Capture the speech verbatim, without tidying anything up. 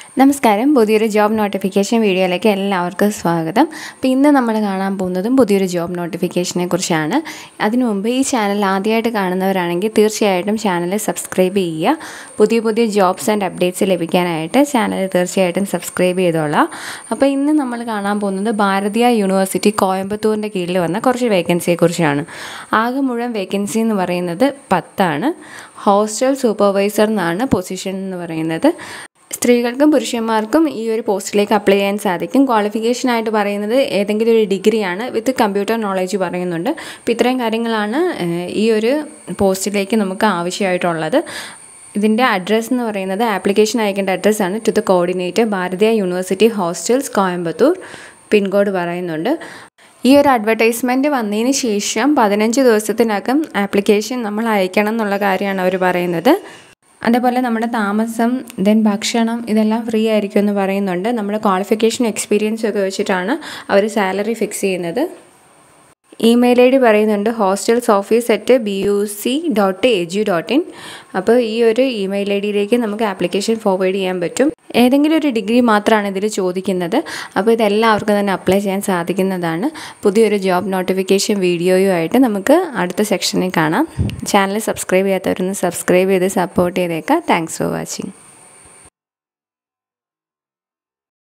നമസ്കാരം പുതിയൊരു job notification വീഡിയോയിലേക്ക് എല്ലാവർക്കും സ്വാഗതം. അപ്പോൾ ഇന്ന് നമ്മൾ കാണാൻ പോകുന്നതും പുതിയൊരു ജോബ് നോട്ടിഫിക്കേഷനെ കുറിച്ചാണ്. അതിനു മുമ്പ് ഈ ചാനൽ ആദ്യമായിട്ട് കാണുന്നവരാണെങ്കിൽ തീർച്ചയായിട്ടും ചാനൽ സബ്സ്ക്രൈബ് ചെയ്യുക. പുതിയ പുതിയ ജോബ്സ് ആൻഡ് അപ്ഡേറ്റ്സ് ലഭിക്കാനായിട്ട് ചാനൽ തീർച്ചയായിട്ടും സബ്സ്ക്രൈബ് ചെയ്തോളാം. അപ്പോൾ ഇന്ന് നമ്മൾ കാണാൻ പോകുന്നത് ഭാരതീയ യൂണിവേഴ്സിറ്റി കോയമ്പത്തൂരിൻ്റെ കീഴിൽ വന്ന കുറച്ച് വേക്കൻസിയെക്കുറിച്ചാണ്. ആകെ മുഴുവൻ വേക്കൻസി എന്ന് പറയുന്നത് പത്താണ്. ഹോസ്റ്റൽ സൂപ്പർവൈസർ എന്നാണ് പൊസിഷൻ എന്ന് പറയുന്നത്. സ്ത്രീകൾക്കും പുരുഷന്മാർക്കും ഈ ഒരു പോസ്റ്റിലേക്ക് അപ്ലൈ ചെയ്യാൻ സാധിക്കും. ക്വാളിഫിക്കേഷനായിട്ട് പറയുന്നത് ഏതെങ്കിലും ഒരു ഡിഗ്രിയാണ് വിത്ത് കമ്പ്യൂട്ടർ നോളജ് പറയുന്നുണ്ട്. അപ്പോൾ ഇത്രയും കാര്യങ്ങളാണ് ഈ ഒരു പോസ്റ്റിലേക്ക് നമുക്ക് ആവശ്യമായിട്ടുള്ളത്. ഇതിൻ്റെ അഡ്രസ്സ് എന്ന് പറയുന്നത് ആപ്ലിക്കേഷൻ അയക്കേണ്ട അഡ്രസ്സാണ് to the coordinator Bharatiya university hostels Coimbatore. Pincode പറയുന്നുണ്ട്. ഈ ഒരു അഡ്വർടൈസ്മെൻറ്റ് വന്നതിന് ശേഷം പതിനഞ്ച് ദിവസത്തിനകം ആപ്ലിക്കേഷൻ നമ്മൾ അയക്കണം എന്നുള്ള കാര്യമാണ് അവർ പറയുന്നത്. അതേപോലെ നമ്മുടെ താമസം ദെൻ ഭക്ഷണം ഇതെല്ലാം ഫ്രീ ആയിരിക്കും എന്ന് പറയുന്നുണ്ട്. നമ്മുടെ ക്വാളിഫിക്കേഷൻ എക്സ്പീരിയൻസ് ഒക്കെ വെച്ചിട്ടാണ് അവർ സാലറി ഫിക്സ് ചെയ്യുന്നത്. ഇമെയിൽ ഐ ഡി പറയുന്നുണ്ട് hostels office at B U C dot A G dot in. അപ്പോൾ ഈ ഒരു ഇമെയിൽ ഐ ഡിയിലേക്ക് നമുക്ക് ആപ്ലിക്കേഷൻ ഫോർവേഡ് ചെയ്യാൻ പറ്റും. ഏതെങ്കിലും ഒരു ഡിഗ്രി മാത്രമാണ് ഇതിൽ ചോദിക്കുന്നത്. അപ്പോൾ ഇതെല്ലാവർക്കും തന്നെ അപ്ലൈ ചെയ്യാൻ സാധിക്കുന്നതാണ്. പുതിയൊരു ജോബ് നോട്ടിഫിക്കേഷൻ വീഡിയോയുമായിട്ട് നമുക്ക് അടുത്ത സെക്ഷനിൽ കാണാം. ചാനൽ സബ്സ്ക്രൈബ് ചെയ്യാത്തവരൊന്ന് സബ്സ്ക്രൈബ് ചെയ്ത് സപ്പോർട്ട് ചെയ്തേക്കാം. Thanks for watching.